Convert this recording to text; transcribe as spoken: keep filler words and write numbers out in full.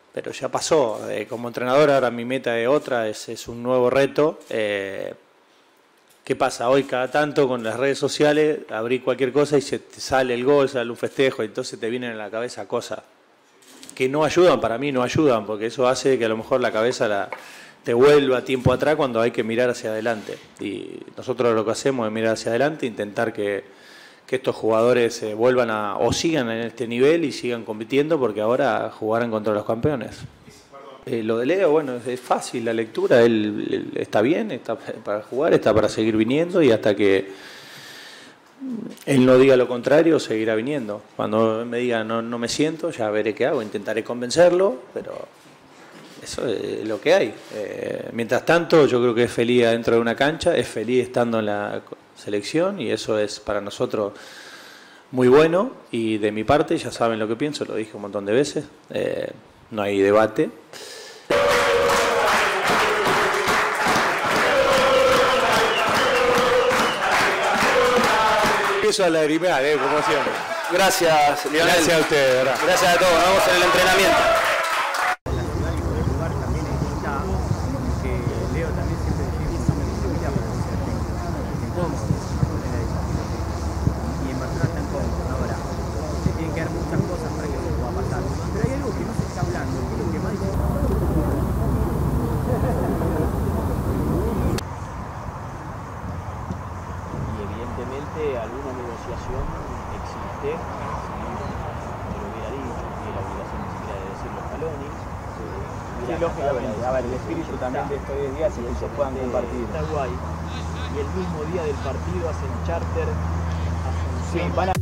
pero ya pasó. Eh, como entrenador ahora mi meta es otra, es, es un nuevo reto. Eh, ¿Qué pasa? Hoy cada tanto con las redes sociales abrí cualquier cosa y se te sale el gol, sale un festejo y entonces te vienen a la cabeza cosas que no ayudan, para mí no ayudan, porque eso hace que a lo mejor la cabeza la, te vuelva tiempo atrás cuando hay que mirar hacia adelante. Y nosotros lo que hacemos es mirar hacia adelante, intentar que, que estos jugadores eh, vuelvan a, o sigan en este nivel y sigan compitiendo, porque ahora jugarán contra los campeones. Eh, lo de Leo, bueno, es, es fácil la lectura, él, él está bien, está para jugar, está para seguir viniendo y hasta que él no diga lo contrario, seguirá viniendo. Cuando me diga no, no me siento, ya veré qué hago, intentaré convencerlo, pero eso es lo que hay. Eh, mientras tanto, yo creo que es feliz dentro de una cancha, es feliz estando en la selección y eso es para nosotros muy bueno. Y de mi parte, ya saben lo que pienso, lo dije un montón de veces, eh, no hay debate. Empiezo a lagrimear, eh, como siempre. Gracias, Lionel. Gracias a ustedes, ¿verdad? Gracias a todos. Nos vemos en el entrenamiento. Alguna negociación existe, si lo hubiera dicho, y la obligación ni siquiera de decirlo Scaloni. Sí, lógicamente. A ver, el espíritu también de estos diez días y que se puedan compartir. Paraguay, y el mismo día del partido hacen charter a Sí, van a